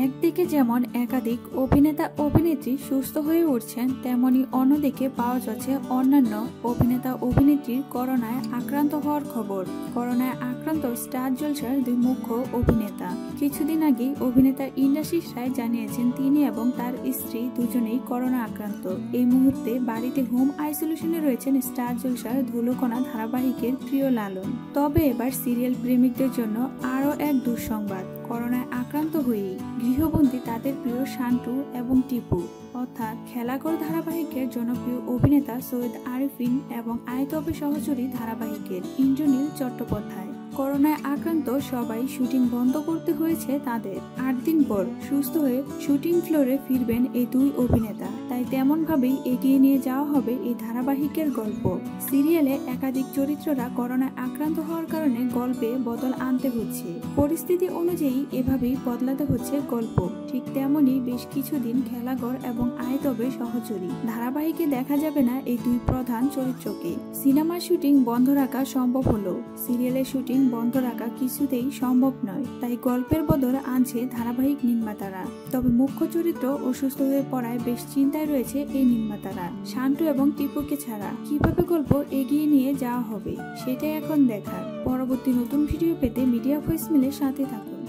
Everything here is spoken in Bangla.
একদিকে যেমন একাধিক অভিনেতা অভিনেত্রী সুস্থ হয়ে উঠছেন, তেমনি অন্যদিকে পাওয়া যাচ্ছে অন্যান্য অভিনেতা অভিনেত্রীর করোনায় আক্রান্ত হওয়ার খবর। করোনায় আক্রান্ত স্টার জলসার দুই মুখ্য অভিনেতা। কিছুদিন আগে অভিনেতা ইন্দ্রাশিস রায় জানিয়েছেন তিনি এবং তার স্ত্রী দুজনেই করোনা আক্রান্ত। এই মুহূর্তে বাড়িতে হোম আইসোলেশনে রয়েছেন স্টার জলসার ধুলোকণা ধারাবাহিকের প্রিয় লালন। তবে এবার সিরিয়াল প্রেমিকদের জন্য আরও এক দুঃসংবাদ। করোনায় আক্রান্ত হয়েই গৃহবন্দী তাদের প্রিয় শান্টু এবং টিপু, অর্থাৎ খেলাঘর ধারাবাহিকের জনপ্রিয় অভিনেতা সৈয়দ আরিফিন এবং আই তবে সহচরী ধারাবাহিকের ইন্দ্রনীল চট্টোপাধ্যায়। করোনায় আক্রান্ত সবাই শুটিং বন্ধ করতে হয়েছে তাদের। 8 দিন পর সুস্থ হয়ে শুটিং ফ্লোরে ফিরবেন এই দুই অভিনেতা, তাই তেমন ভাবেই এগিয়ে নিয়ে যাওয়া হবে এই ধারাবাহিকের গল্প। সিরিয়ালে একাধিক চরিত্ররা করোনায় আক্রান্ত হওয়ার কারণে গল্পে বদল আনতে হচ্ছে। পরিস্থিতি অনুযায়ী এভাবেই বদলাতে হচ্ছে গল্প। ঠিক তেমনই বেশ কিছুদিন খেলাঘর এবং আই তবে সহচরী ধারাবাহিকে দেখা যাবে না এই দুই প্রধান চরিত্রকে। সিনেমার শুটিং বন্ধ রাখা সম্ভব হলো, সিরিয়ালের শুটিং বন্ধ রাখা কিছুতেই সম্ভব নয়, তাই গল্পের বদল আনছে ধারাবাহিক নির্মাতারা। তবে মুখ্য চরিত্র অসুস্থ হয়ে পড়ায় বেশ চিন্তায় রয়েছে এই নির্মাতারা। শান্টু এবং টিপুকে ছাড়া কিভাবে গল্প এগিয়ে নিয়ে যাওয়া হবে সেটাই এখন দেখার। পরবর্তী নতুন ভিডিও পেতে মিডিয়া ভয়েস মিলের সাথে থাকুন।